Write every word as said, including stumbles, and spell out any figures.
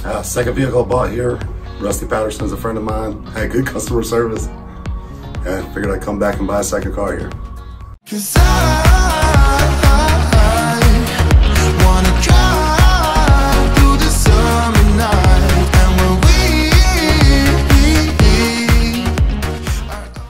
Uh, second vehicle I bought here. Rusty Patterson's a friend of mine. Had good customer service. And I figured I'd come back and buy a second car here. Cause I, I, I wanna drive